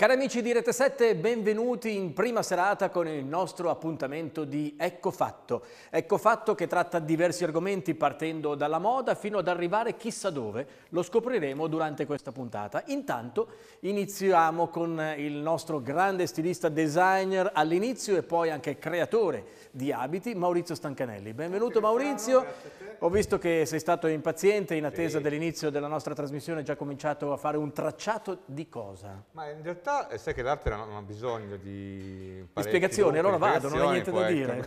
Cari amici di Rete 7, benvenuti in prima serata con il nostro appuntamento di Ecco Fatto. Ecco Fatto che tratta diversi argomenti partendo dalla moda fino ad arrivare chissà dove, lo scopriremo durante questa puntata. Intanto iniziamo con il nostro grande stilista designer all'inizio e poi anche creatore di abiti, Maurizio Stancanelli. Benvenuto Maurizio. Ho visto che sei stato impaziente in attesa dell'inizio della nostra trasmissione, hai già cominciato a fare un tracciato di cosa? Ma in realtà sai che l'arte non ha bisogno di spiegazioni, allora vado, non hai niente da dire.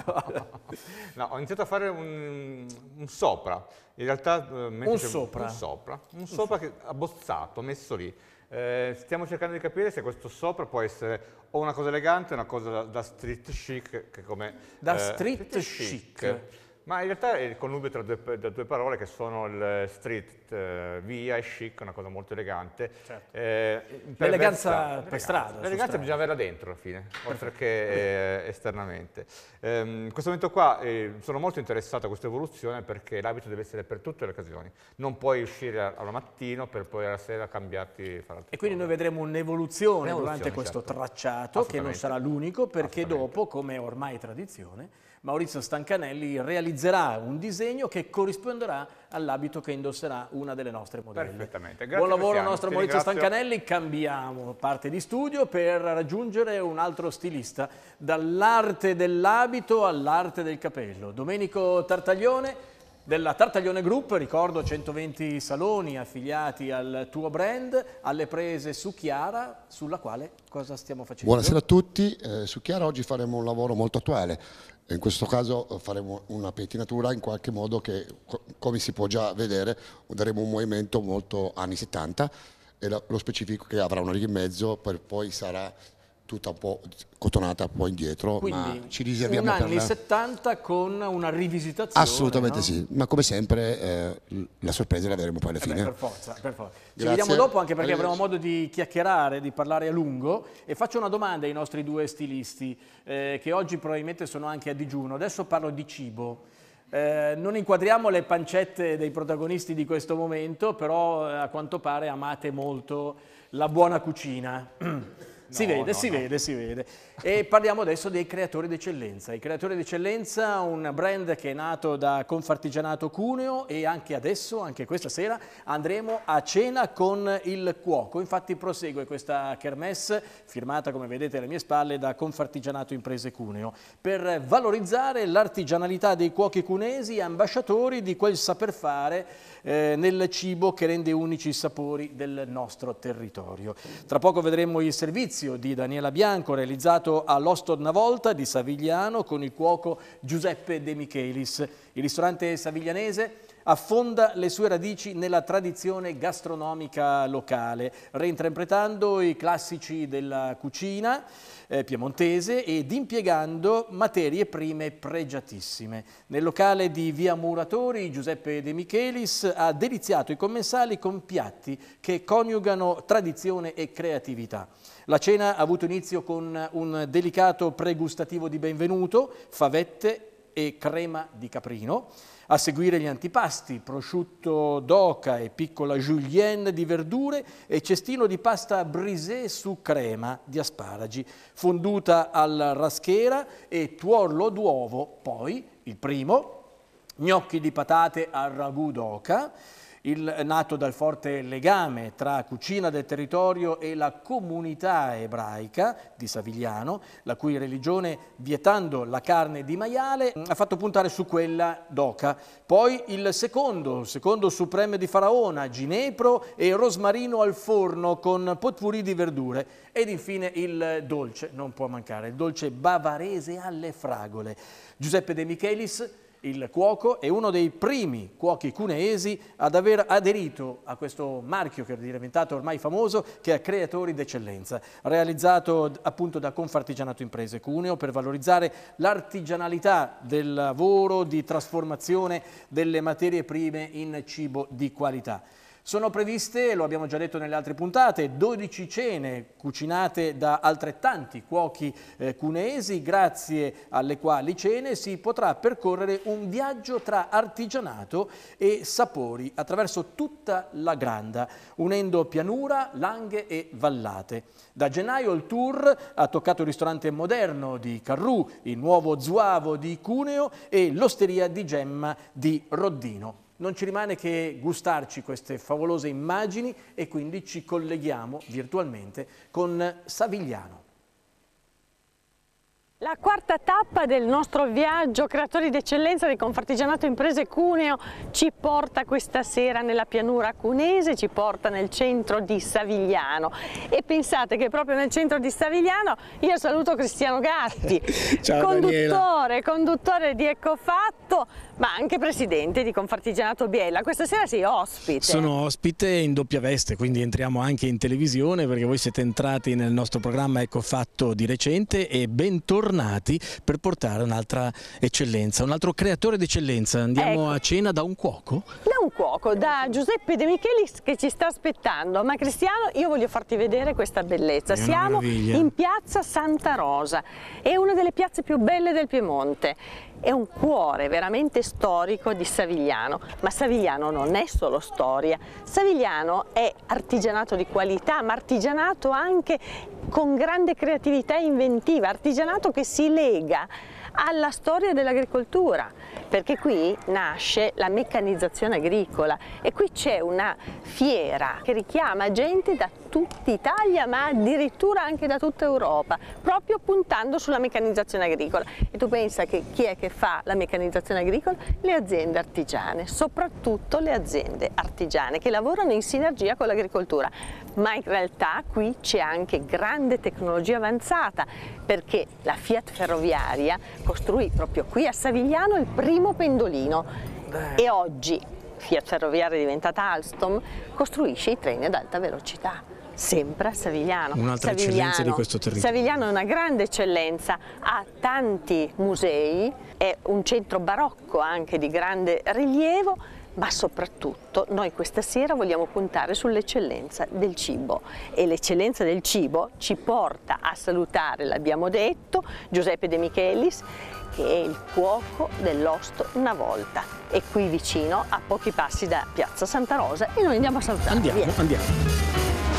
No, ho iniziato a fare un sopra, in realtà un sopra che abbozzato, messo lì. Stiamo cercando di capire se questo sopra può essere o una cosa elegante o una cosa da street chic, che come da street chic. Ma in realtà è il connubio tra due parole che sono il street, via, e chic, una cosa molto elegante. Certo. L'eleganza per strada. L'eleganza bisogna averla dentro alla fine, oltre che esternamente. In questo momento qua sono molto interessato a questa evoluzione perché l'abito deve essere per tutte le occasioni. Non puoi uscire al mattino per poi alla sera cambiarti e fare altre E quindi cose. noi vedremo un'evoluzione durante questo tracciato, che non sarà l'unico, perché dopo, come ormai tradizione, Maurizio Stancanelli realizzerà un disegno che corrisponderà all'abito che indosserà una delle nostre modelle. Perfettamente. Grazie. Buon lavoro al nostro Maurizio ringrazio. Stancanelli. Cambiamo parte di studio per raggiungere un altro stilista, dall'arte dell'abito all'arte del capello. Domenico Tartaglione della Tartaglione Group, ricordo 120 saloni affiliati al tuo brand, alle prese su Chiara, sulla quale cosa stiamo facendo? Buonasera a tutti, su Chiara oggi faremo un lavoro molto attuale. In questo caso faremo una pettinatura in qualche modo che, come si può già vedere, daremo un movimento molto anni 70 e lo specifico che avrà una riga in mezzo, poi sarà tutta un po' cotonata un po' indietro. Quindi ma ci riserviamo un anni per 70 con una rivisitazione. Assolutamente no? sì, ma come sempre la sorpresa la avremo poi alla fine. Per forza, per forza. Ci Grazie. vediamo dopo anche perché avremo modo di chiacchierare, di parlare a lungo, e faccio una domanda ai nostri due stilisti che oggi probabilmente sono anche a digiuno. Adesso parlo di cibo. Non inquadriamo le pancette dei protagonisti di questo momento, però a quanto pare amate molto la buona cucina. Si vede. E parliamo adesso dei creatori d'eccellenza. I creatori d'eccellenza, un brand che è nato da Confartigianato Cuneo, e anche adesso, anche questa sera, andremo a cena con il cuoco. Infatti prosegue questa kermesse, firmata come vedete alle mie spalle da Confartigianato Imprese Cuneo, per valorizzare l'artigianalità dei cuochi cunesi, ambasciatori di quel saper fare nel cibo che rende unici i sapori del nostro territorio. Tra poco vedremo il servizio di Daniela Bianco realizzato all'Osto una volta di Savigliano con il cuoco Giuseppe De Michelis. Il ristorante saviglianese affonda le sue radici nella tradizione gastronomica locale, reinterpretando i classici della cucina piemontese ed impiegando materie prime pregiatissime. Nel locale di Via Muratori, Giuseppe De Michelis ha deliziato i commensali con piatti che coniugano tradizione e creatività. La cena ha avuto inizio con un delicato pregustativo di benvenuto, favette e crema di caprino. A seguire gli antipasti, prosciutto d'oca e piccola julienne di verdure e cestino di pasta brisée su crema di asparagi, fonduta alla raschera e tuorlo d'uovo. Poi il primo, gnocchi di patate al ragù d'oca, nato dal forte legame tra cucina del territorio e la comunità ebraica di Savigliano, la cui religione, vietando la carne di maiale, ha fatto puntare su quella d'oca. Poi il secondo supreme di Faraona, ginepro e rosmarino al forno con potpourri di verdure. Ed infine il dolce, non può mancare, il dolce bavarese alle fragole. Giuseppe De Michelis, il cuoco, è uno dei primi cuochi cuneesi ad aver aderito a questo marchio che è diventato ormai famoso, che è Creatori d'Eccellenza, realizzato appunto da Confartigianato Imprese Cuneo per valorizzare l'artigianalità del lavoro di trasformazione delle materie prime in cibo di qualità. Sono previste, lo abbiamo già detto nelle altre puntate, 12 cene cucinate da altrettanti cuochi cuneesi, grazie alle quali cene si potrà percorrere un viaggio tra artigianato e sapori attraverso tutta la Granda, unendo pianura, langhe e vallate. Da gennaio il tour ha toccato il ristorante moderno di Carrù, il nuovo Zuavo di Cuneo e l'osteria di Gemma di Roddino. Non ci rimane che gustarci queste favolose immagini e quindi ci colleghiamo virtualmente con Savigliano. La quarta tappa del nostro viaggio Creatori d'Eccellenza di Confartigianato Imprese Cuneo ci porta questa sera nella pianura cunese, ci porta nel centro di Savigliano e pensate che proprio nel centro di Savigliano io saluto Cristiano Gatti, Ciao, conduttore di Eccofatto, ma anche presidente di Confartigianato Biella. Questa sera sei ospite. Sono ospite in doppia veste, quindi entriamo anche in televisione perché voi siete entrati nel nostro programma Eccofatto di recente e bentornati per portare un'altra eccellenza, un altro creatore d'eccellenza. Andiamo a cena da un cuoco? Da un cuoco, da Giuseppe De Michelis che ci sta aspettando. Ma Cristiano, io voglio farti vedere questa bellezza. Siamo in piazza Santa Rosa, è una delle piazze più belle del Piemonte. È un cuore veramente storico di Savigliano, ma Savigliano non è solo storia, Savigliano è artigianato di qualità, ma artigianato anche con grande creatività inventiva, artigianato che si lega alla storia dell'agricoltura, perché qui nasce la meccanizzazione agricola e qui c'è una fiera che richiama gente da tutta Italia ma addirittura anche da tutta Europa, proprio puntando sulla meccanizzazione agricola. E tu pensa che chi è che fa la meccanizzazione agricola? Le aziende artigiane, soprattutto le aziende artigiane che lavorano in sinergia con l'agricoltura, ma in realtà qui c'è anche grande tecnologia avanzata, perché la Fiat Ferroviaria costruì proprio qui a Savigliano il primo pendolino e oggi Fiat Ferroviaria è diventata Alstom, costruisce i treni ad alta velocità. Sempre a Savigliano. Un'altra eccellenza di questo territorio. Savigliano è una grande eccellenza, ha tanti musei, è un centro barocco anche di grande rilievo, ma soprattutto noi questa sera vogliamo puntare sull'eccellenza del cibo e l'eccellenza del cibo ci porta a salutare, l'abbiamo detto, Giuseppe De Michelis, che è il cuoco dell'Osto una volta, è qui vicino a pochi passi da piazza Santa Rosa e noi andiamo a salutarlo. Andiamo.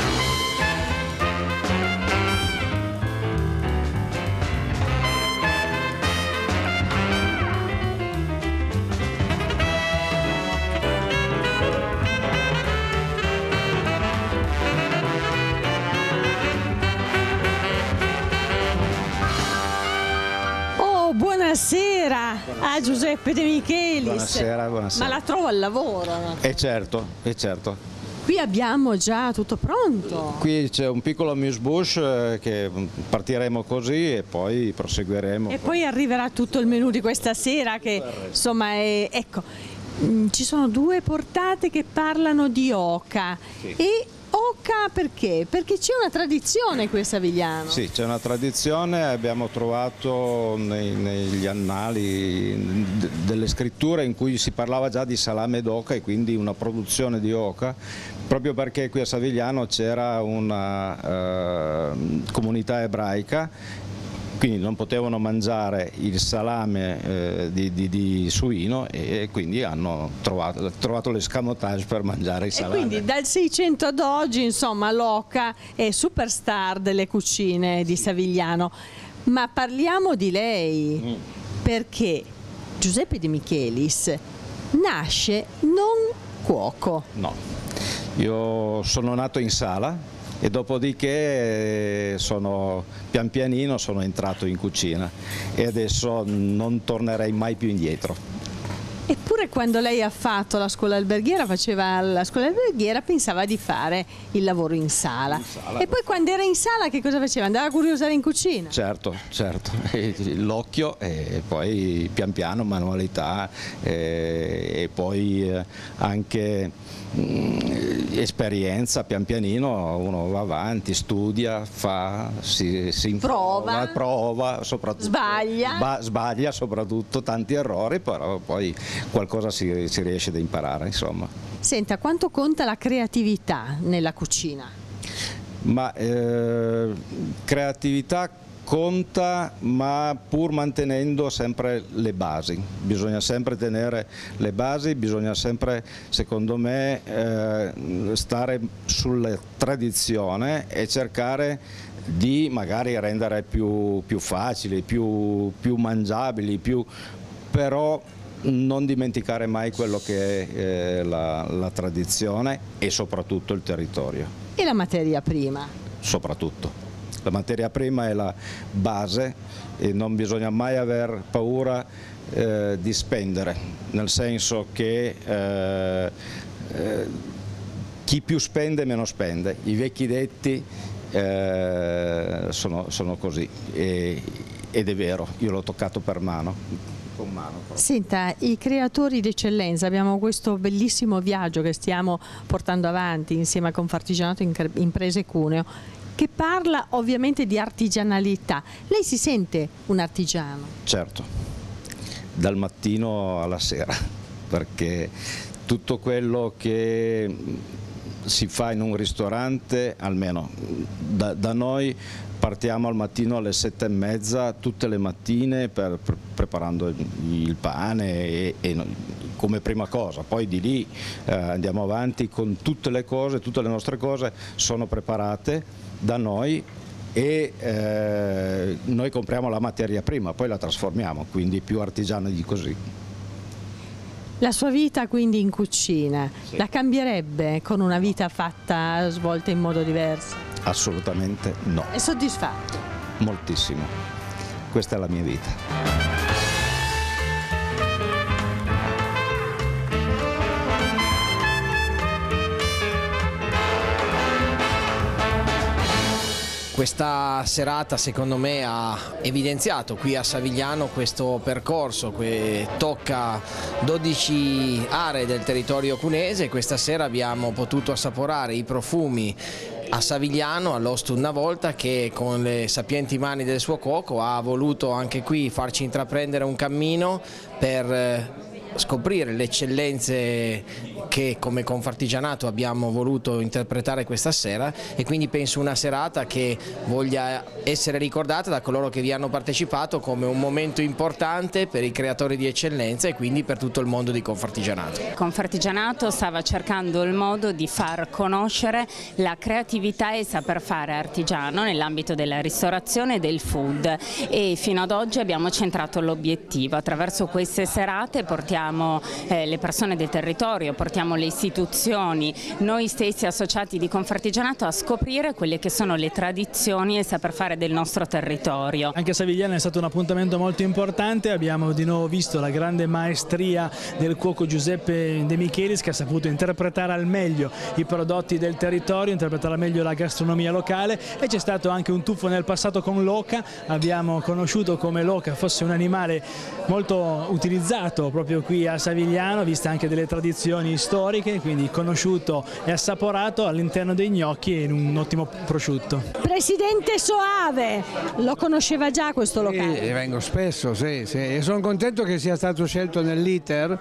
Buonasera a Giuseppe De Michelis. Buonasera. Ma la trovo al lavoro? Certo. Qui abbiamo già tutto pronto. Qui c'è un piccolo amuse-bouche che partiremo così e poi proseguiremo. E poi arriverà tutto il menù di questa sera che insomma è, ecco, ci sono due portate che parlano di oca. Sì. E oca perché? Perché c'è una tradizione qui a Savigliano. Sì, c'è una tradizione, abbiamo trovato negli annali delle scritture in cui si parlava già di salame d'oca e quindi una produzione di oca, proprio perché qui a Savigliano c'era una comunità ebraica, quindi non potevano mangiare il salame di suino e quindi hanno trovato l'escamotage per mangiare il salame. E quindi dal 600 ad oggi insomma l'oca è superstar delle cucine di Savigliano, ma parliamo di lei perché Giuseppe De Michelis nasce non cuoco. No, io sono nato in sala e dopodiché pian pianino sono entrato in cucina e adesso non tornerei mai più indietro. Eppure quando lei ha fatto la scuola alberghiera, faceva la scuola alberghiera, pensava di fare il lavoro in sala. E poi quando era in sala che cosa faceva? Andava a curiosare in cucina? Certo, l'occhio e poi pian piano manualità e poi anche esperienza, pian pianino uno va avanti, studia, si prova, soprattutto sbaglia soprattutto, tanti errori, però poi qualcosa si riesce ad imparare, insomma. Senta, quanto conta la creatività nella cucina? Ma creatività conta, ma pur mantenendo sempre le basi. Bisogna sempre tenere le basi, bisogna sempre, secondo me, stare sulla tradizione e cercare di magari rendere più facili, più mangiabili, però non dimenticare mai quello che è la tradizione e soprattutto il territorio. E la materia prima? Soprattutto. La materia prima è la base e non bisogna mai aver paura di spendere, nel senso che chi più spende meno spende. I vecchi detti sono così ed è vero, io l'ho toccato per mano. Senta, i creatori d'eccellenza, abbiamo questo bellissimo viaggio che stiamo portando avanti insieme a Confartigianato Imprese Cuneo, che parla ovviamente di artigianalità. Lei si sente un artigiano? Certo, dal mattino alla sera, perché tutto quello che si fa in un ristorante, almeno da noi, partiamo al mattino alle 7:30 tutte le mattine preparando il pane e come prima cosa, poi di lì andiamo avanti con tutte le cose, tutte le nostre cose sono preparate da noi e noi compriamo la materia prima, poi la trasformiamo, quindi più artigiani di così. La sua vita quindi in cucina, sì, la cambierebbe con una vita svolta in modo diverso? Assolutamente no. È soddisfatto? Moltissimo. Questa è la mia vita. Questa serata secondo me ha evidenziato qui a Savigliano questo percorso che tocca 12 aree del territorio cunese. Questa sera abbiamo potuto assaporare i profumi a Savigliano, all'Ostu una volta, che con le sapienti mani del suo cuoco ha voluto anche qui farci intraprendere un cammino per scoprire le eccellenze che come Confartigianato abbiamo voluto interpretare questa sera, e quindi penso una serata che voglia essere ricordata da coloro che vi hanno partecipato come un momento importante per i creatori di eccellenza e quindi per tutto il mondo di Confartigianato. Confartigianato stava cercando il modo di far conoscere la creatività e il saper fare artigiano nell'ambito della ristorazione e del food, e fino ad oggi abbiamo centrato l'obiettivo. Attraverso queste serate portiamo le persone del territorio, portiamo le istituzioni, noi stessi associati di Confartigianato a scoprire quelle che sono le tradizioni e il saper fare del nostro territorio. Anche a Savigliano è stato un appuntamento molto importante, abbiamo di nuovo visto la grande maestria del cuoco Giuseppe De Michelis, che ha saputo interpretare al meglio i prodotti del territorio, interpretare al meglio la gastronomia locale, e c'è stato anche un tuffo nel passato con l'oca. Abbiamo conosciuto come l'oca fosse un animale molto utilizzato proprio qui a Savigliano, viste anche delle tradizioni storiche, quindi conosciuto e assaporato all'interno dei gnocchi e in un ottimo prosciutto. Presidente Soave, lo conosceva già questo locale? Vengo spesso, sì, e sono contento che sia stato scelto nell'iter,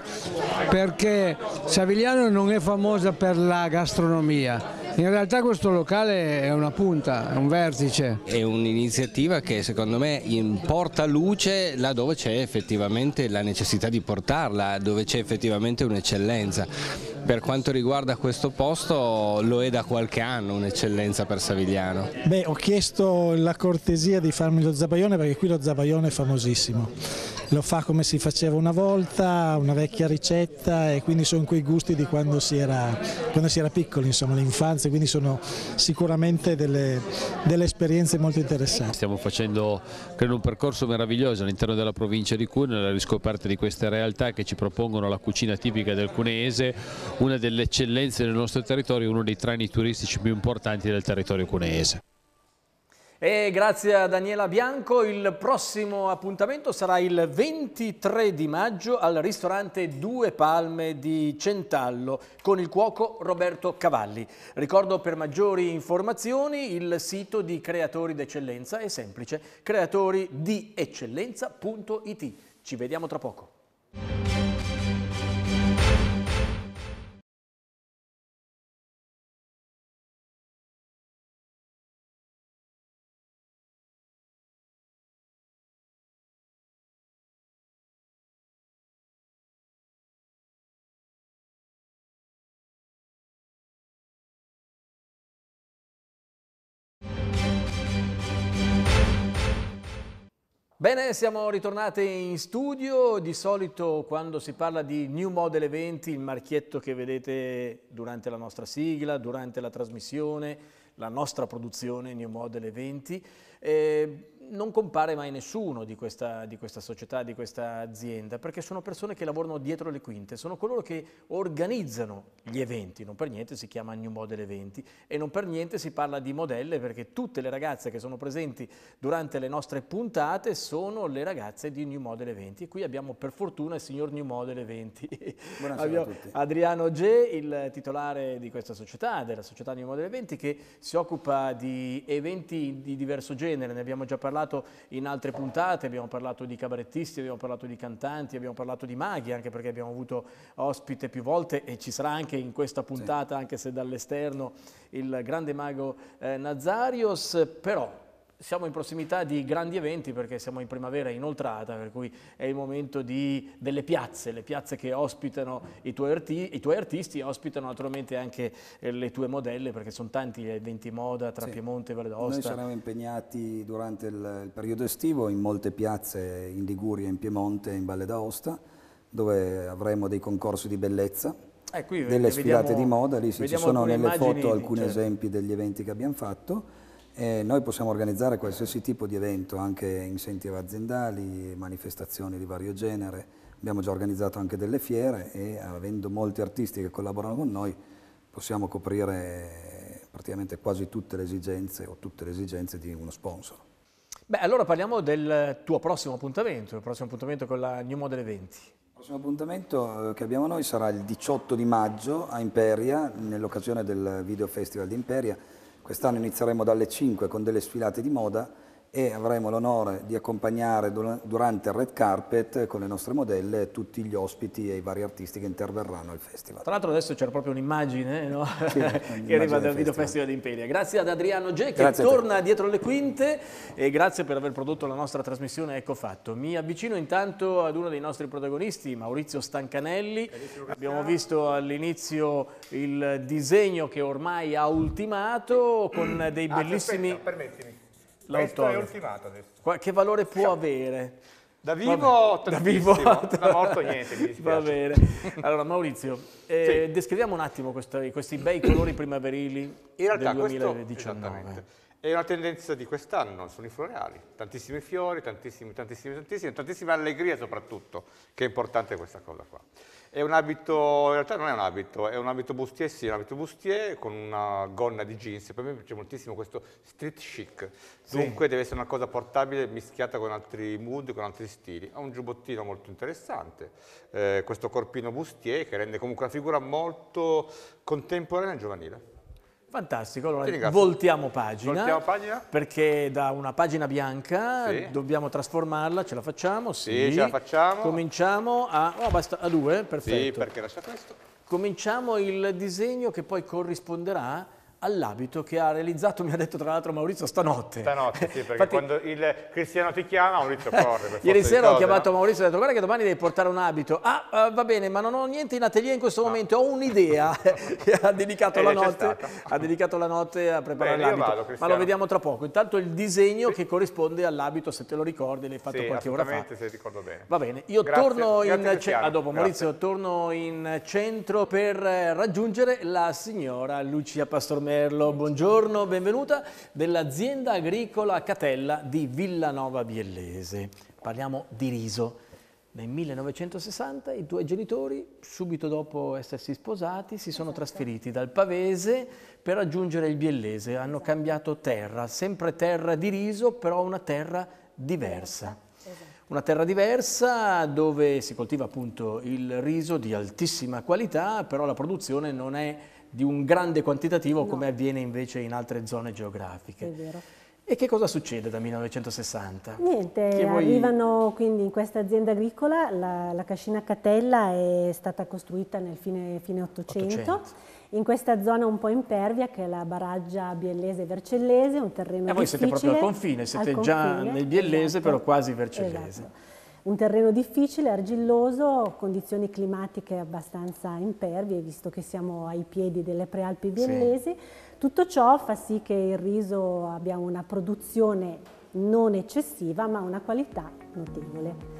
perché Savigliano non è famosa per la gastronomia. In realtà questo locale è una punta, è un vertice. È un'iniziativa che secondo me porta luce laddove c'è effettivamente la necessità di portarla, dove c'è effettivamente un'eccellenza. Per quanto riguarda questo posto, lo è da qualche anno un'eccellenza per Savigliano. Beh, ho chiesto la cortesia di farmi lo zabaione, perché qui lo zabaione è famosissimo. Lo fa come si faceva una volta, una vecchia ricetta, e quindi sono quei gusti di quando si era piccoli, insomma, l'infanzia, quindi sono sicuramente delle esperienze molto interessanti. Stiamo facendo, credo, un percorso meraviglioso all'interno della provincia di Cuneo, nella riscoperta di queste realtà che ci propongono la cucina tipica del cuneese, una delle eccellenze del nostro territorio, uno dei traini turistici più importanti del territorio cuneese. E grazie a Daniela Bianco. Il prossimo appuntamento sarà il 23 di maggio al ristorante Due Palme di Centallo con il cuoco Roberto Cavalli. Ricordo, per maggiori informazioni, il sito di Creatori d'Eccellenza è semplice: creatoridieccellenza.it. Ci vediamo tra poco. Bene, siamo ritornati in studio. Di solito quando si parla di New Model Eventi, il marchietto che vedete durante la nostra sigla, durante la trasmissione, la nostra produzione New Model Eventi, non compare mai nessuno di questa società, di questa azienda, perché sono persone che lavorano dietro le quinte, sono coloro che organizzano gli eventi, non per niente si chiama New Model Eventi e non per niente si parla di modelle, perché tutte le ragazze che sono presenti durante le nostre puntate sono le ragazze di New Model Eventi e qui abbiamo per fortuna il signor New Model Eventi. Buonasera a tutti. Adriano G, il titolare di questa società, della società New Model Eventi, che si occupa di eventi di diverso genere, ne abbiamo già parlato in altre puntate, abbiamo parlato di cabarettisti, abbiamo parlato di cantanti, abbiamo parlato di maghi, anche perché abbiamo avuto ospite più volte e ci sarà anche in questa puntata, anche se dall'esterno, il grande mago Nazarios, però siamo in prossimità di grandi eventi perché siamo in primavera inoltrata, per cui è il momento delle piazze, le piazze che ospitano i tuoi artisti, ospitano naturalmente anche le tue modelle, perché sono tanti gli eventi moda tra Piemonte e Valle d'Aosta. Noi saremo impegnati durante il periodo estivo in molte piazze in Liguria, in Piemonte e in Valle d'Aosta, dove avremo dei concorsi di bellezza, delle sfilate di moda, lì ci sono nelle foto alcuni esempi degli eventi che abbiamo fatto. E noi possiamo organizzare qualsiasi tipo di evento, anche incentivi aziendali, manifestazioni di vario genere. Abbiamo già organizzato anche delle fiere e avendo molti artisti che collaborano con noi possiamo coprire praticamente quasi tutte le esigenze o tutte le esigenze di uno sponsor. Beh, allora parliamo del tuo prossimo appuntamento, il prossimo appuntamento con la New Model Eventi. Il prossimo appuntamento che abbiamo noi sarà il 18 di maggio a Imperia, nell'occasione del Video Festival di Imperia. Quest'anno inizieremo dalle 5 con delle sfilate di moda e avremo l'onore di accompagnare durante il red carpet con le nostre modelle tutti gli ospiti e i vari artisti che interverranno al festival. Tra l'altro adesso c'era proprio un'immagine, no? Che arriva dal Video Festival di Imperia. Grazie ad Adriano G che torna dietro le quinte e grazie per aver prodotto la nostra trasmissione Ecco Fatto. Mi avvicino intanto ad uno dei nostri protagonisti, Maurizio Stancanelli. Abbiamo visto all'inizio il disegno che ormai ha ultimato con dei bellissimi... Aspetta, permettimi. Questo è ultimato adesso. Che valore può avere? Da vivo, da vivo, da morto niente, mi dispiace. Va bene. Allora Maurizio, descriviamo un attimo questi bei colori primaverili del 2019. È una tendenza di quest'anno, sono i floreali, tantissimi fiori, tantissime allegrie soprattutto, che è importante questa cosa qua. È un abito, in realtà non è un abito, è un abito bustier, sì, un abito bustier con una gonna di jeans, per me piace moltissimo questo street chic, dunque deve essere una cosa portabile mischiata con altri mood, con altri stili. Ha un giubbottino molto interessante, questo corpino bustier che rende comunque la figura molto contemporanea e giovanile. Fantastico, allora voltiamo pagina, perché da una pagina bianca dobbiamo trasformarla, ce la facciamo? Sì, ce la facciamo. Cominciamo basta a due, perfetto. Sì, perché lascia questo. Cominciamo il disegno che poi corrisponderà all'abito che ha realizzato, mi ha detto tra l'altro Maurizio, stanotte. Stanotte, sì, perché quando il Cristiano ti chiama, Maurizio corre. Ieri sera ho chiamato Maurizio e ho detto guarda che domani devi portare un abito. Va bene, ma non ho niente in atelier in questo momento, ho un'idea. Ha dedicato la notte a preparare l'abito, ma lo vediamo tra poco. Intanto il disegno che corrisponde all'abito, se te lo ricordi, l'hai fatto qualche ora fa. Se ricordo bene. Va bene, io torno in centro, dopo Maurizio, torno in centro per raggiungere la signora Lucia Pastormello. Buongiorno, benvenuta, dell'azienda agricola Catella di Villanova Biellese. Parliamo di riso. Nel 1960 i tuoi genitori, subito dopo essersi sposati, si sono trasferiti dal Pavese per raggiungere il Biellese. Hanno cambiato terra, sempre terra di riso, però una terra diversa. Una terra diversa dove si coltiva appunto il riso di altissima qualità, però la produzione non è di un grande quantitativo come avviene invece in altre zone geografiche. È vero. E che cosa succede da 1960? Niente, arrivano quindi in questa azienda agricola, la cascina Catella è stata costruita nel fine 800. In questa zona un po' impervia che è la baraggia Biellese-Vercellese, un terreno difficile. Voi siete proprio al confine, siete già nel Biellese, però quasi Vercellese. Esatto. Un terreno difficile, argilloso, condizioni climatiche abbastanza impervie, visto che siamo ai piedi delle prealpi biellesi. Tutto ciò fa sì che il riso abbia una produzione non eccessiva ma una qualità notevole.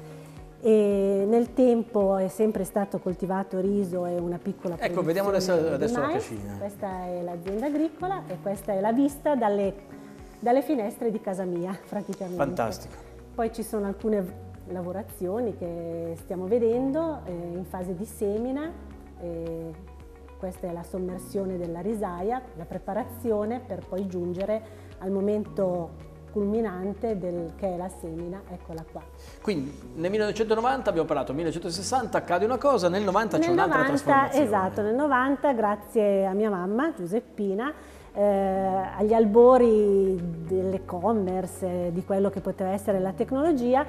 E nel tempo è sempre stato coltivato riso e una piccola produzione. Ecco, vediamo adesso la mais. cascina. Questa è l'azienda agricola e questa è la vista dalle finestre di casa mia, praticamente. Fantastico. Poi ci sono alcune lavorazioni che stiamo vedendo in fase di semina. Questa è la sommersione della risaia, la preparazione per poi giungere al momento culminante che è la semina, eccola qua. Quindi nel 1990 abbiamo parlato, 1960 accade una cosa, nel 90 c'è un'altra trasformazione. Esatto, nel 90 grazie a mia mamma Giuseppina, agli albori dell'e-commerce, di quello che poteva essere la tecnologia,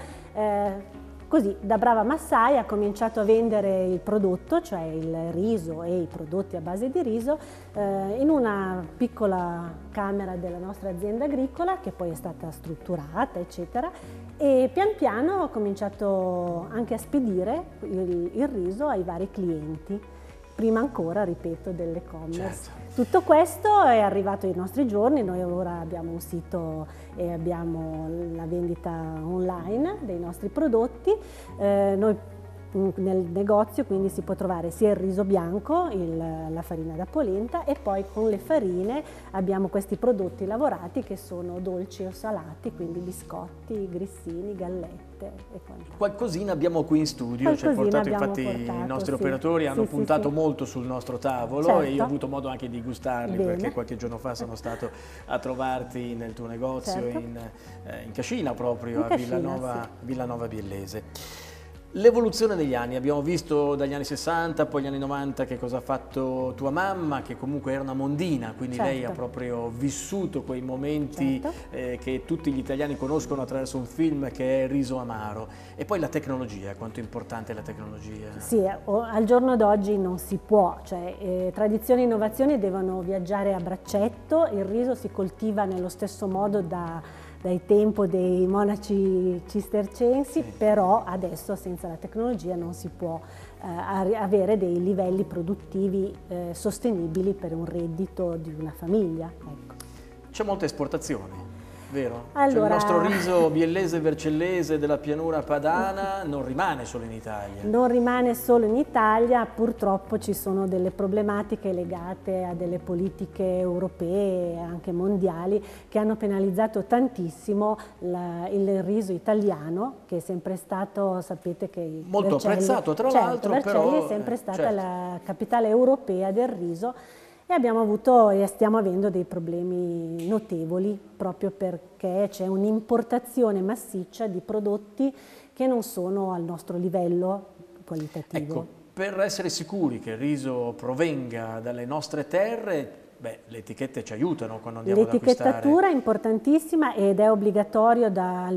così da brava massaia ha cominciato a vendere il prodotto, cioè il riso e i prodotti a base di riso, in una piccola camera della nostra azienda agricola che poi è stata strutturata, eccetera, e pian piano ho cominciato anche a spedire il riso ai vari clienti, prima ancora, ripeto, dell'e-commerce. Certo. Tutto questo è arrivato ai nostri giorni, noi ora abbiamo un sito e abbiamo la vendita online dei nostri prodotti. Noi nel negozio quindi si può trovare sia il riso bianco, la farina da polenta, e poi con le farine abbiamo questi prodotti lavorati che sono dolci o salati, quindi biscotti, grissini, gallette e quant'altro. Qualcosina abbiamo qui in studio, ci hai portato, infatti i nostri operatori hanno puntato molto sul nostro tavolo, certo. E io ho avuto modo anche di gustarli. Bene. Perché qualche giorno fa sono stato a trovarti nel tuo negozio, certo. in Cascina proprio, in a Villanova Biellese. L'evoluzione degli anni, abbiamo visto dagli anni 60, poi gli anni 90 che cosa ha fatto tua mamma, che comunque era una mondina, quindi certo. Lei ha proprio vissuto quei momenti, certo. Che tutti gli italiani conoscono attraverso un film che è Riso Amaro. E poi la tecnologia, quanto è importante la tecnologia? Sì, al giorno d'oggi non si può, cioè tradizione e innovazione devono viaggiare a braccetto, il riso si coltiva nello stesso modo dai tempi dei monaci cistercensi, sì. Però adesso senza la tecnologia non si può avere dei livelli produttivi sostenibili per un reddito di una famiglia. Ecco. C'è molta esportazione, vero? Allora, cioè il nostro riso biellese vercellese della pianura padana non rimane solo in Italia. Non rimane solo in Italia, purtroppo ci sono delle problematiche legate a delle politiche europee e anche mondiali che hanno penalizzato tantissimo il riso italiano, che è sempre stato, sapete che molto apprezzato tra l'altro, Vercelli è sempre stata la capitale europea del riso. E abbiamo avuto e stiamo avendo dei problemi notevoli proprio perché c'è un'importazione massiccia di prodotti che non sono al nostro livello qualitativo. Ecco, per essere sicuri che il riso provenga dalle nostre terre, le etichette ci aiutano quando andiamo ad acquistare. L'etichettatura è importantissima ed è obbligatorio dal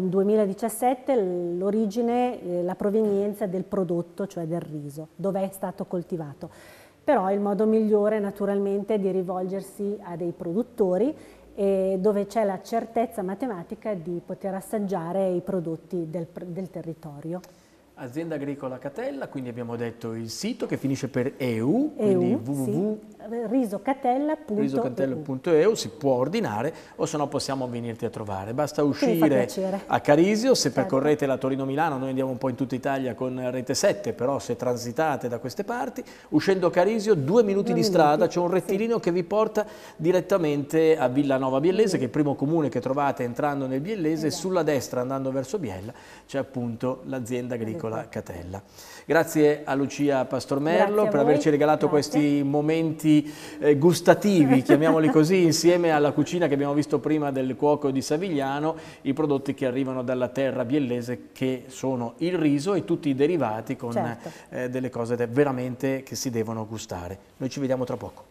2017 l'origine, la provenienza del prodotto, cioè del riso, dove è stato coltivato. Però il modo migliore naturalmente è di rivolgersi a dei produttori dove c'è la certezza matematica di poter assaggiare i prodotti del territorio. Azienda Agricola Catella, quindi abbiamo detto il sito che finisce per EU, quindi risocatella.eu, si può ordinare o se no possiamo venirti a trovare. Basta uscire a Carisio, se percorrete la Torino-Milano, noi andiamo un po' in tutta Italia con Rete 7, però se transitate da queste parti, uscendo a Carisio 2 minuti di strada, c'è un rettilineo che vi porta direttamente a Villanova Biellese, che è il primo comune che trovate entrando nel Biellese, sulla destra andando verso Biella c'è appunto l'azienda Agricola Catella. Grazie a Lucia Pastormello per averci regalato questi momenti gustativi, chiamiamoli così, insieme alla cucina che abbiamo visto prima del cuoco di Savigliano, i prodotti che arrivano dalla terra biellese che sono il riso e tutti i derivati con delle cose veramente che si devono gustare. Noi ci vediamo tra poco.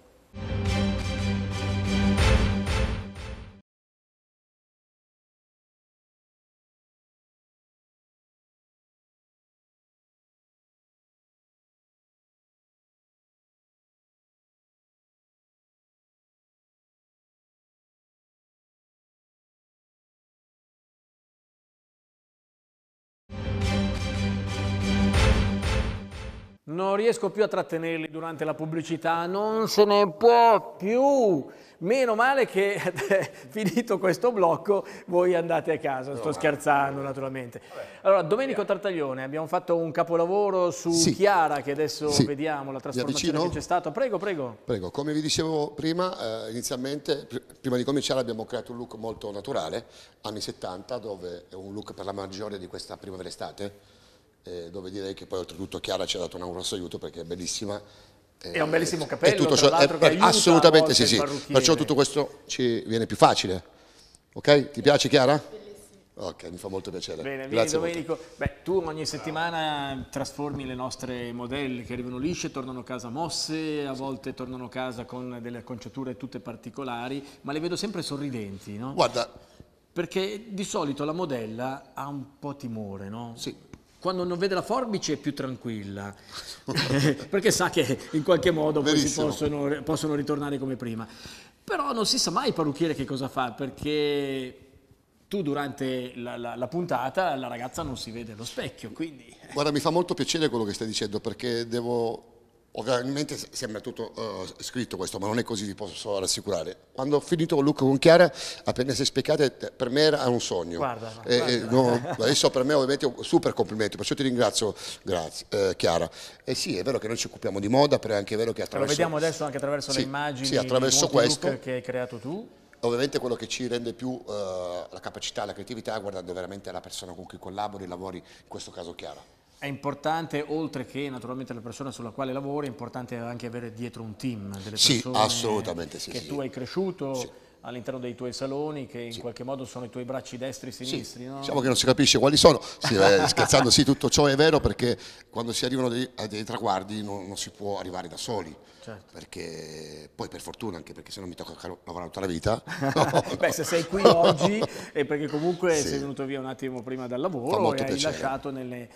Non riesco più a trattenerli durante la pubblicità, non se ne può più. Meno male che finito questo blocco voi andate a casa, sto scherzando naturalmente. Allora, Domenico Tartaglione, abbiamo fatto un capolavoro su Chiara che adesso vediamo, la trasformazione che c'è stata. Prego, prego. Prego, come vi dicevo prima, inizialmente, prima di cominciare abbiamo creato un look molto naturale, anni 70, dove è un look per la maggiore di questa primavera-estate, dove direi che poi oltretutto Chiara ci ha dato un grosso aiuto perché è bellissima. È un bellissimo capello, tutto tra l'altro, che aiuta assolutamente sì, sì, perciò tutto questo ci viene più facile. Ok? Ti piace Chiara? Ok, mi fa molto piacere. Bene, grazie Domenico. Beh, tu ogni settimana trasformi le nostre modelle che arrivano lisce, tornano a casa mosse, a volte tornano a casa con delle acconciature tutte particolari, ma le vedo sempre sorridenti, no? Guarda, perché di solito la modella ha un po' timore, no? Sì. Quando non vede la forbice è più tranquilla, perché sa che in qualche modo poi si possono ritornare come prima. Però non si sa mai il parrucchiere che cosa fa, perché tu durante la puntata la ragazza non si vede allo specchio, quindi... Guarda, mi fa molto piacere quello che stai dicendo, perché devo... Ovviamente sembra tutto scritto questo, ma non è così, vi posso rassicurare. Quando ho finito il look con Chiara, appena si è spiegata, per me era un sogno. Guarda. No, adesso per me ovviamente super complimenti, perciò ti ringrazio, grazie Chiara. E sì, è vero che noi ci occupiamo di moda, però è anche vero che attraverso... Lo vediamo adesso anche attraverso le immagini, attraverso questo look che hai creato tu. Ovviamente quello che ci rende più la capacità, la creatività, guardando veramente la persona con cui collabori, lavori, in questo caso Chiara. È importante, oltre che naturalmente la persona sulla quale lavori, è importante anche avere dietro un team, delle persone assolutamente che tu hai cresciuto all'interno dei tuoi saloni, che in qualche modo sono i tuoi bracci destri e sinistri. No? Diciamo che non si capisce quali sono, scherzando, sì, tutto ciò è vero, perché quando si arrivano a dei traguardi non si può arrivare da soli. Certo. Perché poi per fortuna, anche perché se no mi tocca lavorare tutta la vita. Beh, se sei qui oggi è perché comunque sei venuto via un attimo prima dal lavoro e hai lasciato nelle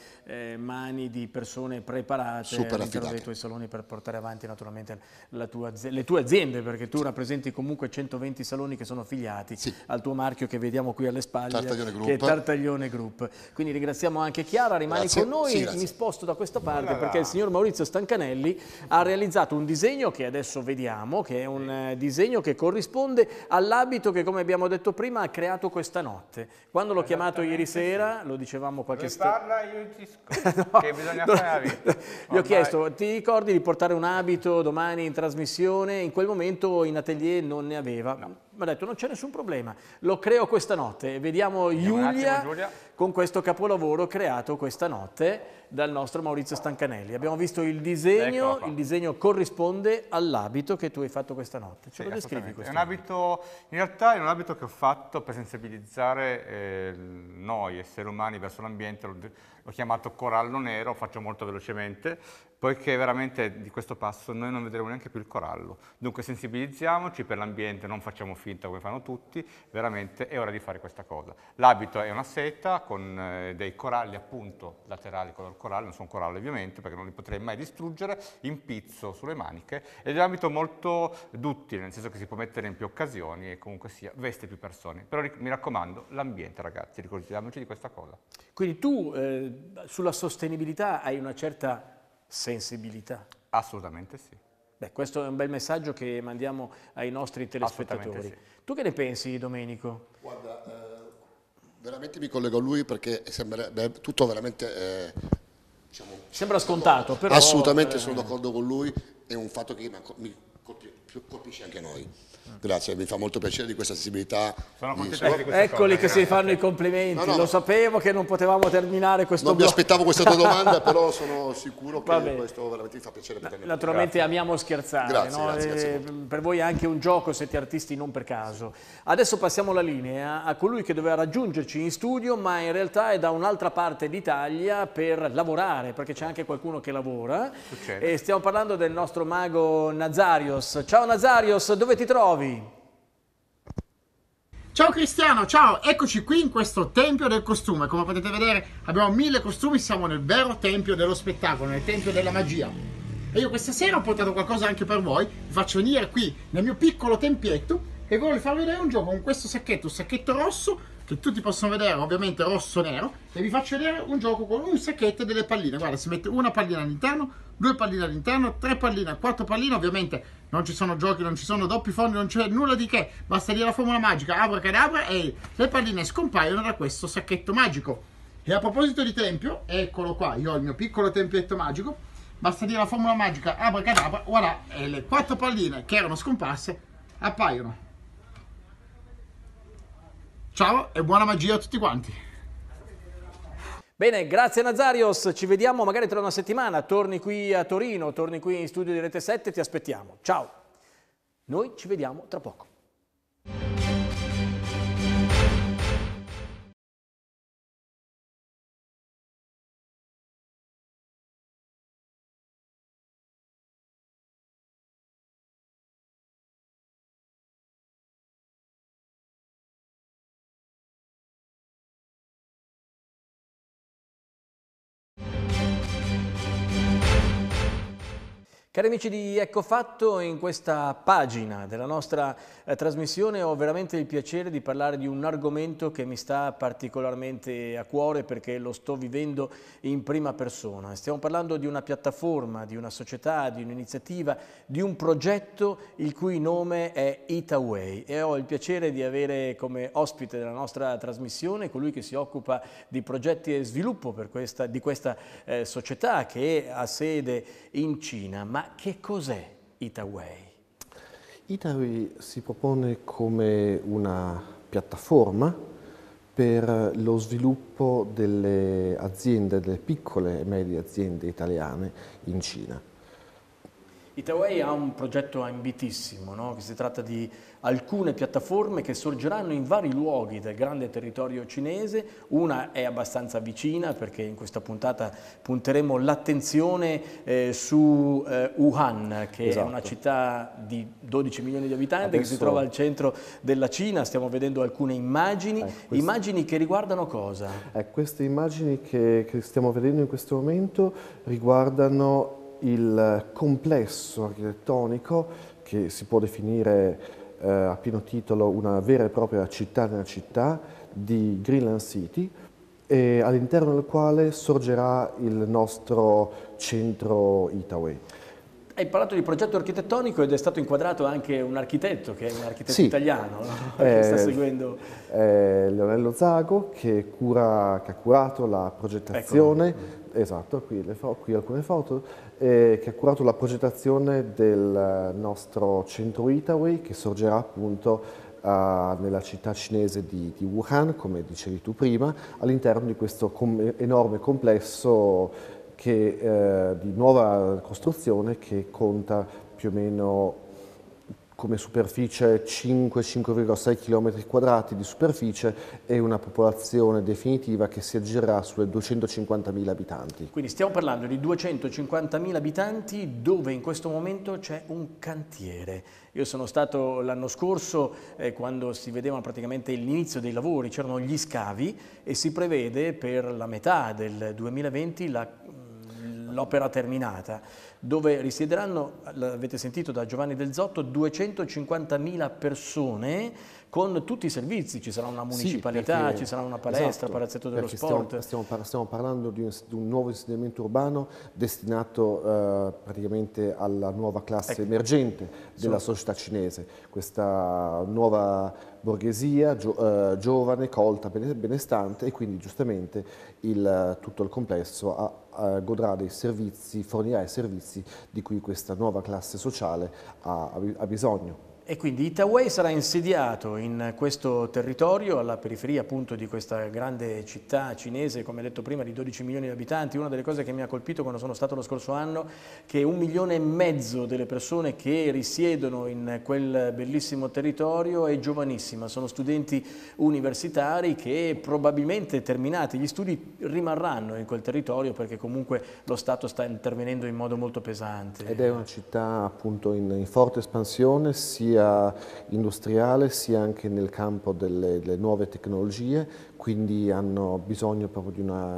mani di persone preparate all'interno dei tuoi saloni per portare avanti naturalmente le tue aziende, perché tu rappresenti comunque 120 saloni che sono affiliati al tuo marchio che vediamo qui alle spalle, che è Tartaglione Group. Quindi ringraziamo anche Chiara, rimani con noi, mi sposto da questa parte perché il signor Maurizio Stancanelli ha realizzato un disegno che adesso vediamo, che è un disegno che corrisponde all'abito che, come abbiamo detto prima, ha creato questa notte. Quando l'ho chiamato ieri sera, lo dicevamo qualche parla, io ti che bisogna fare la vita. Gli ho chiesto, ti ricordi di portare un abito domani in trasmissione? In quel momento in atelier non ne aveva. Mi ha detto non c'è nessun problema, lo creo questa notte. Vediamo Giulia con questo capolavoro creato questa notte dal nostro Maurizio Stancanelli. Abbiamo visto il disegno corrisponde all'abito che tu hai fatto questa notte. Ce lo descrivi questo? È un abito, in realtà è un abito che ho fatto per sensibilizzare noi esseri umani verso l'ambiente, l'ho chiamato corallo nero, faccio molto velocemente, poiché veramente di questo passo noi non vedremo neanche più il corallo. Dunque sensibilizziamoci per l'ambiente, non facciamo finta come fanno tutti, veramente è ora di fare questa cosa. L'abito è una seta con dei coralli appunto laterali color corallo, non sono coralli ovviamente perché non li potrei mai distruggere, in pizzo sulle maniche, ed è un abito molto duttile, nel senso che si può mettere in più occasioni e comunque sia, veste più persone. Però mi raccomando, l'ambiente ragazzi, ricordiamoci di questa cosa. Quindi tu sulla sostenibilità hai una certa sensibilità? Assolutamente sì. Beh, questo è un bel messaggio che mandiamo ai nostri telespettatori. Sì. Tu che ne pensi, Domenico? Guarda, veramente mi collego a lui perché sembra tutto veramente... diciamo, sembra scontato, però... Assolutamente sono d'accordo con lui, è un fatto che mi colpisce anche noi. Grazie, mi fa molto piacere di questa sensibilità. Eccoli che si fanno i complimenti, lo sapevo che non potevamo terminare questo blocco. Non mi aspettavo questa tua domanda, però sono sicuro che questo veramente mi fa piacere. Naturalmente amiamo scherzare, grazie. Per voi è anche un gioco, siete artisti non per caso. Adesso passiamo la linea a colui che doveva raggiungerci in studio, ma in realtà è da un'altra parte d'Italia per lavorare, perché c'è anche qualcuno che lavora. E stiamo parlando del nostro mago Nazarios. Ciao Nazarios, dove ti trovi? Ciao Cristiano, ciao, eccoci qui in questo tempio del costume. Come potete vedere abbiamo 1000 costumi, siamo nel vero tempio dello spettacolo, nel tempio della magia. E io questa sera ho portato qualcosa anche per voi, vi faccio venire qui nel mio piccolo tempietto e voglio farvi vedere un gioco con questo sacchetto, un sacchetto rosso che tutti possono vedere, ovviamente rosso-nero, e vi faccio vedere un gioco con un sacchetto e delle palline. Guarda, si mette una pallina all'interno, 2 palline all'interno, 3 palline, 4 palline, ovviamente non ci sono giochi, non ci sono doppi fondi, non c'è nulla di che, basta dire la formula magica, abracadabra, e le palline scompaiono da questo sacchetto magico. E a proposito di tempio, eccolo qua, io ho il mio piccolo tempietto magico, basta dire la formula magica, abracadabra, voilà, e le 4 palline che erano scomparse appaiono. Ciao e buona magia a tutti quanti. Bene, grazie Nazarios, ci vediamo magari tra una settimana, torni qui a Torino, torni qui in studio di Rete 7, ti aspettiamo. Ciao, noi ci vediamo tra poco. Cari amici di Ecco Fatto, in questa pagina della nostra trasmissione ho veramente il piacere di parlare di un argomento che mi sta particolarmente a cuore perché lo sto vivendo in prima persona. Stiamo parlando di una piattaforma, di una società, di un'iniziativa, di un progetto il cui nome è Itaway, e ho il piacere di avere come ospite della nostra trasmissione colui che si occupa di progetti e sviluppo di questa società che ha sede in Cina. Ma che cos'è Itaway? Itaway si propone come una piattaforma per lo sviluppo delle aziende, delle piccole e medie aziende italiane in Cina. Itaway ha un progetto ambitissimo, no? Si tratta di alcune piattaforme che sorgeranno in vari luoghi del grande territorio cinese. Una è abbastanza vicina perché in questa puntata punteremo l'attenzione su Wuhan, che è una città di 12 milioni di abitanti che si trova al centro della Cina. Stiamo vedendo alcune immagini, immagini che riguardano cosa? Queste immagini che stiamo vedendo in questo momento riguardano il complesso architettonico che si può definire a pieno titolo una vera e propria città nella città di Greenland City, e all'interno del quale sorgerà il nostro centro Itaway. Hai parlato di progetto architettonico ed è stato inquadrato anche un architetto, che è un architetto italiano, no? Che sta seguendo. Leonello Zago, che ha curato la progettazione. Esatto, qui alcune foto, che ha curato la progettazione del nostro centro Itaway, che sorgerà appunto nella città cinese di Wuhan, come dicevi tu prima, all'interno di questo enorme complesso di nuova costruzione che conta più o meno come superficie 5,6 km quadrati di superficie e una popolazione definitiva che si aggirerà sulle 250.000 abitanti. Quindi stiamo parlando di 250.000 abitanti dove in questo momento c'è un cantiere. Io sono stato l'anno scorso quando si vedevano praticamente l'inizio dei lavori, c'erano gli scavi e si prevede per la metà del 2020 l'opera terminata, dove risiederanno, l'avete sentito da Giovanni Del Zotto, 250.000 persone con tutti i servizi. Ci sarà una municipalità, ci sarà una palestra, palazzetto dello sport. Stiamo parlando di un nuovo insediamento urbano destinato praticamente alla nuova classe emergente della società cinese. Questa nuova borghesia giovane, colta, benestante, e quindi giustamente tutto il complesso godrà dei servizi, fornirà i servizi di cui questa nuova classe sociale ha bisogno. E quindi Itaway sarà insediato in questo territorio, alla periferia appunto di questa grande città cinese, come detto prima, di 12 milioni di abitanti. Una delle cose che mi ha colpito quando sono stato lo scorso anno, che 1,5 milioni delle persone che risiedono in quel bellissimo territorio è giovanissima, sono studenti universitari che probabilmente terminati gli studi rimarranno in quel territorio perché comunque lo Stato sta intervenendo in modo molto pesante. Ed è una città appunto in forte espansione, sia industriale sia anche nel campo delle nuove tecnologie, quindi hanno bisogno proprio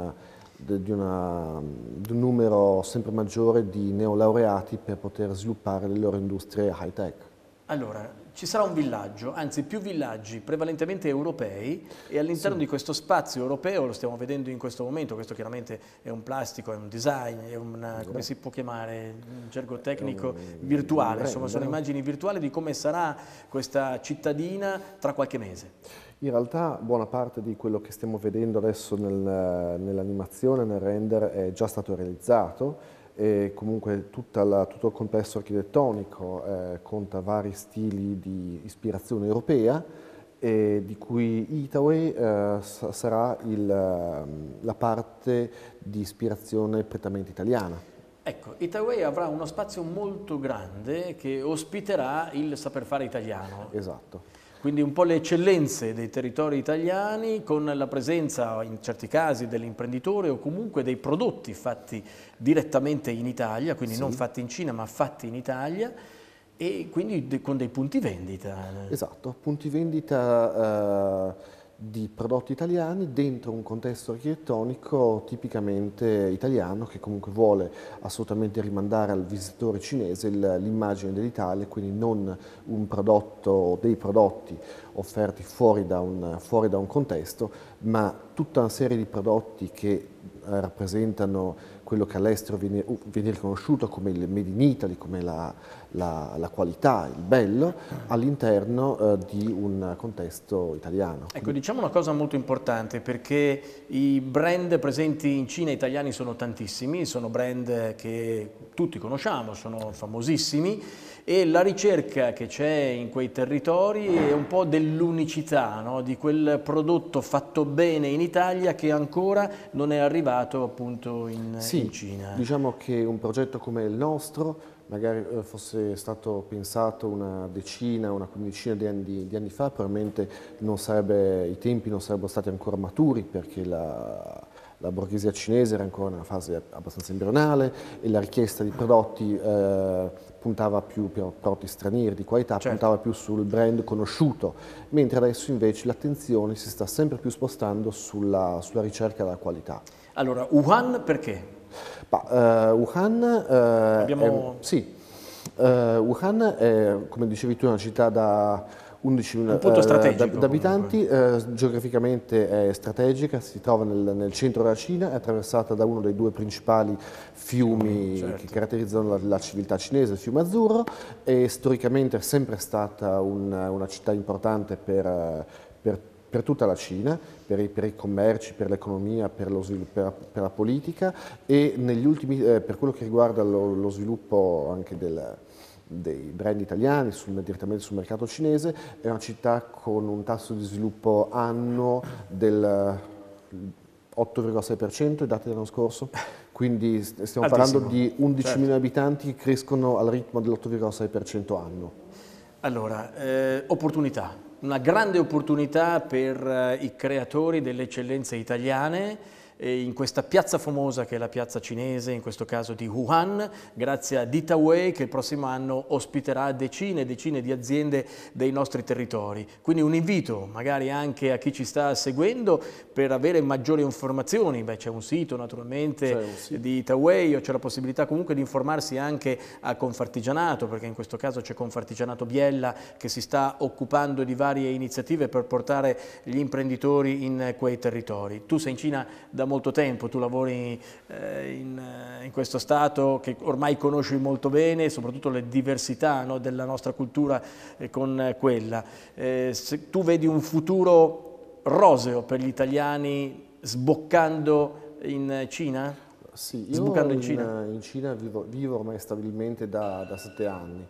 di un numero sempre maggiore di neolaureati per poter sviluppare le loro industrie high tech. Allora, ci sarà un villaggio, anzi più villaggi prevalentemente europei, e all'interno di questo spazio europeo, lo stiamo vedendo in questo momento, questo chiaramente è un plastico, è un design, è come si può chiamare in gergo tecnico, virtuale, insomma sono immagini virtuali di come sarà questa cittadina tra qualche mese. In realtà buona parte di quello che stiamo vedendo adesso nell'animazione, nel render, è già stato realizzato, e comunque tutto il complesso architettonico conta vari stili di ispirazione europea, di cui Itaeway sarà la parte di ispirazione prettamente italiana. Ecco, Itaeway avrà uno spazio molto grande che ospiterà il saper fare italiano. Esatto. Quindi un po' le eccellenze dei territori italiani, con la presenza in certi casi dell'imprenditore o comunque dei prodotti fatti direttamente in Italia, quindi non fatti in Cina ma fatti in Italia, e quindi con dei punti vendita. Esatto, punti vendita di prodotti italiani dentro un contesto architettonico tipicamente italiano, che comunque vuole assolutamente rimandare al visitatore cinese l'immagine dell'Italia, quindi non un prodotto o dei prodotti offerti fuori da un contesto, ma tutta una serie di prodotti che rappresentano quello che all'estero viene riconosciuto come il Made in Italy, come la qualità, il bello, all'interno di un contesto italiano. Ecco, diciamo una cosa molto importante, perché i brand presenti in Cina italiani sono tantissimi, sono brand che tutti conosciamo, sono famosissimi, e la ricerca che c'è in quei territori è un po' dell'unicità, no? Di quel prodotto fatto bene in Italia che ancora non è arrivato appunto in Cina. Diciamo che un progetto come il nostro magari fosse stato pensato una decina, una quindicina di anni fa, probabilmente i tempi non sarebbero stati ancora maturi, perché la borghesia cinese era ancora in una fase abbastanza embrionale e la richiesta di prodotti puntava più per prodotti stranieri di qualità, puntava più sul brand conosciuto, mentre adesso invece l'attenzione si sta sempre più spostando sulla ricerca della qualità. Allora, Wuhan perché? Wuhan, Wuhan è, come dicevi tu, una città da 11 milioni di abitanti, geograficamente è strategica, si trova nel centro della Cina, è attraversata da uno dei due principali fiumi che caratterizzano la civiltà cinese, il fiume Azzurro, e storicamente è sempre stata una città importante per tutta la Cina, per i commerci, per l'economia, per lo sviluppo, per la politica, e negli ultimi, per quello che riguarda lo sviluppo anche dei brand italiani direttamente sul mercato cinese, è una città con un tasso di sviluppo annuo del 8,6%, i dati dell'anno scorso, quindi stiamo parlando di 11 milioni di abitanti che crescono al ritmo dell'8,6% annuo. Allora, opportunità. Una grande opportunità per i creatori delle eccellenze italiane in questa piazza famosa che è la piazza cinese, in questo caso di Wuhan, grazie a Itaeway che il prossimo anno ospiterà decine e decine di aziende dei nostri territori. Quindi un invito magari anche a chi ci sta seguendo per avere maggiori informazioni. C'è un sito naturalmente di Itaeway, o c'è la possibilità comunque di informarsi anche a Confartigianato, perché in questo caso c'è Confartigianato Biella che si sta occupando di varie iniziative per portare gli imprenditori in quei territori. Tu sei in Cina da molto tempo, tu lavori in questo Stato che ormai conosci molto bene, soprattutto le diversità, no, della nostra cultura con quella. Tu vedi un futuro roseo per gli italiani sboccando in Cina? Sì, io in Cina vivo ormai stabilmente da 7 anni.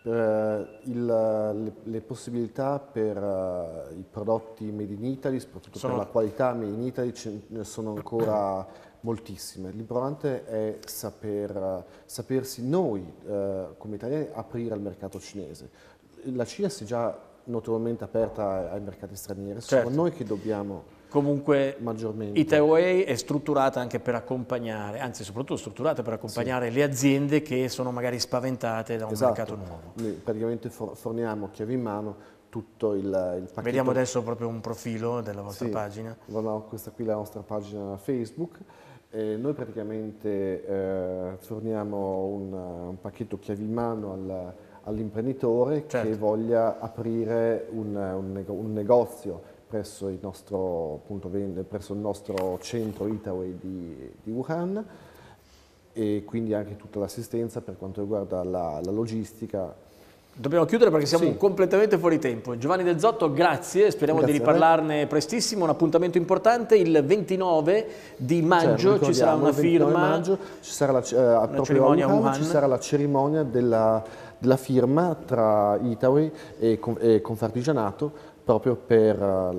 Le possibilità per i prodotti made in Italy, soprattutto per la qualità made in Italy, ce ne sono ancora moltissime. L'importante è sapersi noi come italiani aprire al mercato cinese. La Cina si è già notevolmente aperta ai mercati stranieri, sono noi che dobbiamo comunque maggiormente. Itaeway è strutturata anche per accompagnare, anzi soprattutto strutturata per accompagnare le aziende che sono magari spaventate da un mercato nuovo. Noi praticamente forniamo chiavi in mano tutto il pacchetto. Vediamo adesso proprio un profilo della vostra pagina. Questa qui è la nostra pagina Facebook. Noi praticamente forniamo un pacchetto chiavi in mano all'imprenditore che voglia aprire un negozio presso il nostro, appunto, presso il nostro centro Itaway di Wuhan, e quindi anche tutta l'assistenza per quanto riguarda la logistica. Dobbiamo chiudere perché siamo completamente fuori tempo. Giovanni Del Zotto, grazie, speriamo di riparlarne prestissimo. Un appuntamento importante, il 29 di maggio ci sarà una firma. Maggio, ci sarà proprio a Wuhan ci sarà la cerimonia della firma tra Itaway e Confartigianato, proprio per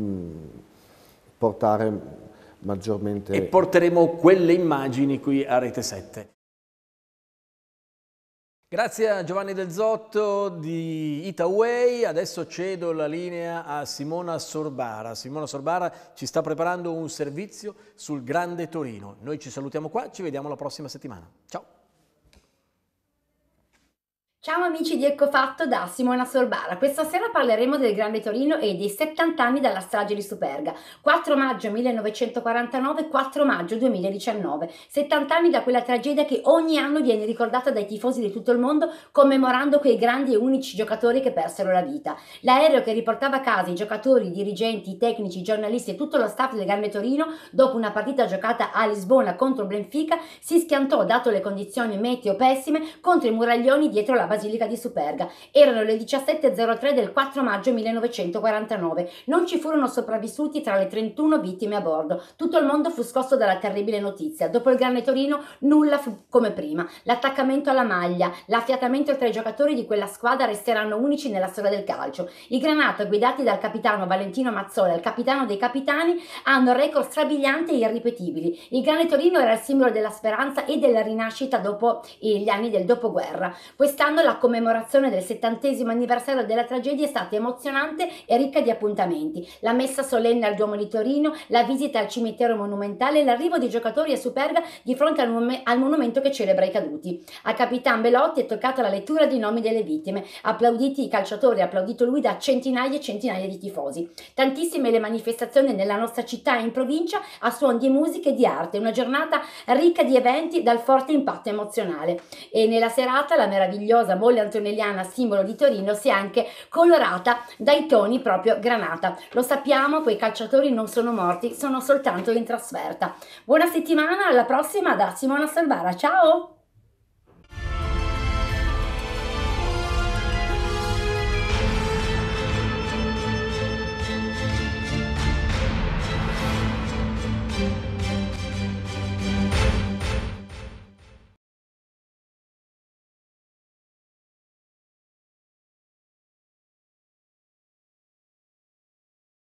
portare maggiormente... E porteremo quelle immagini qui a Rete 7. Grazie a Giovanni Del Zotto di Itaway. Adesso cedo la linea a Simona Sorbara. Simona Sorbara ci sta preparando un servizio sul Grande Torino. Noi ci salutiamo qua, ci vediamo la prossima settimana. Ciao! Ciao amici di Eccofatto da Simona Sorbara. Questa sera parleremo del Grande Torino e dei 70 anni dalla strage di Superga. 4 maggio 1949, 4 maggio 2019. 70 anni da quella tragedia che ogni anno viene ricordata dai tifosi di tutto il mondo, commemorando quei grandi e unici giocatori che persero la vita. L'aereo che riportava a casa i giocatori, i dirigenti, i tecnici, i giornalisti e tutto lo staff del Grande Torino, dopo una partita giocata a Lisbona contro Benfica, si schiantò, dato le condizioni meteo pessime, contro i muraglioni dietro la Basilica di Superga. Erano le 17:03 del 4 maggio 1949. Non ci furono sopravvissuti tra le 31 vittime a bordo. Tutto il mondo fu scosso dalla terribile notizia. Dopo il Grande Torino nulla fu come prima. L'attaccamento alla maglia, l'affiatamento tra i giocatori di quella squadra resteranno unici nella storia del calcio. I Granata, guidati dal capitano Valentino Mazzola, il capitano dei capitani, hanno record strabilianti e irripetibili. Il Grande Torino era il simbolo della speranza e della rinascita dopo gli anni del dopoguerra. Quest'anno la commemorazione del 70° anniversario della tragedia è stata emozionante e ricca di appuntamenti. La messa solenne al Duomo di Torino, la visita al cimitero monumentale e l'arrivo di giocatori a Superga di fronte al monumento che celebra i caduti. Al Capitan Belotti è toccata la lettura dei nomi delle vittime, applauditi i calciatori, applaudito lui da centinaia e centinaia di tifosi. Tantissime le manifestazioni nella nostra città e in provincia a suon di musica e di arte, una giornata ricca di eventi dal forte impatto emozionale. E nella serata la meravigliosa Molle Antonelliana, simbolo di Torino, si è anche colorata dai toni proprio granata. Lo sappiamo, quei calciatori non sono morti, sono soltanto in trasferta. Buona settimana, alla prossima da Simona Sorbara, ciao!